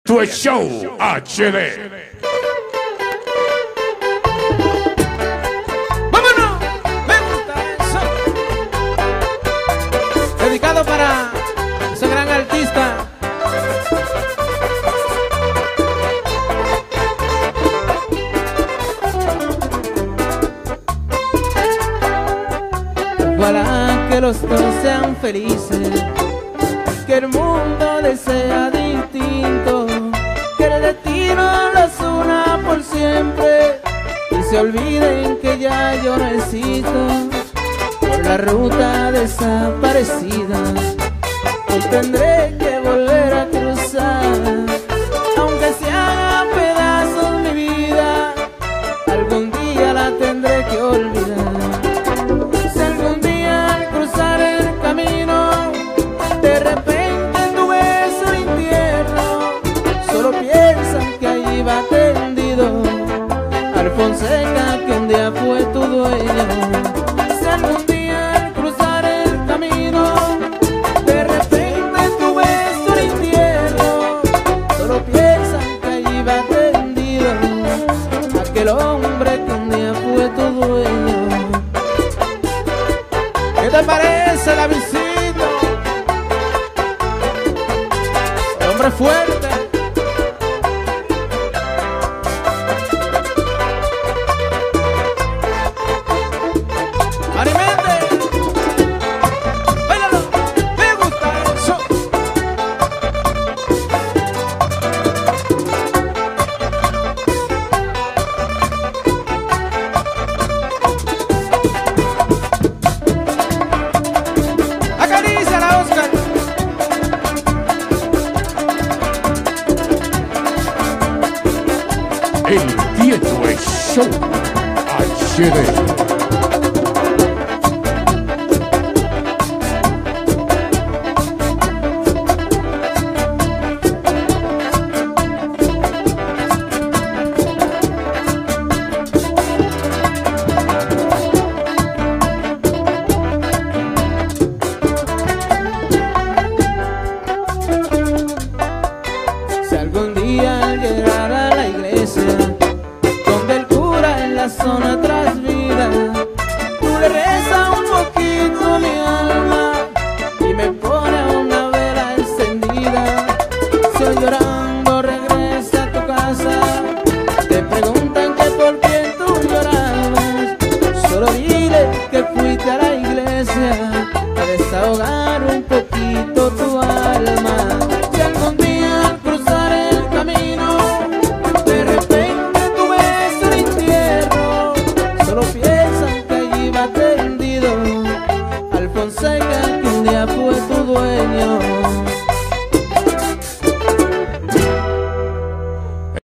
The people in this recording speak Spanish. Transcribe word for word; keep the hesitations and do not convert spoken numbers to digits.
Tu Show H D. ¡Vámonos! Me gusta eso. Dedicado para ese gran artista. Ojalá que los dos sean felices, que el mundo les sea distinto, que el destino los una por siempre y se olviden que ya yo no existo. Por la ruta desaparecida hoy tendré que volver a cruzar, aunque se haga pedazos mi vida, algún día la tendré que olvidar. Si algún día al cruzar el camino de repente tu beso infierno, solo piensan que allí va tendido Alfonseca, que un día fue tu dueño. Si algún día al cruzar el camino de repente tu beso infierno, solo piensan que allí va tendido aquel hombre que un día fue tu dueño. ¿Qué te parece, Davidcito? El hombre fuerte. Marimente, bailalo, me gusta eso. Acaríciala, Oscar. El Tieto Show H D. Si algún día al llegar a la iglesia donde el cura en la zona tras vida, tú le rezas un poquito a mi alma y me pone una vela encendida. Si hoy llorando regresa a tu casa, te preguntan que por qué tú llorabas, solo dile que fuiste a la iglesia a desahogar un poquito tu alma. Si algún día al cruzar el camino de repente tu beso el infierno, solo piensan que allí va tendido Alfonseca, que un día fue tu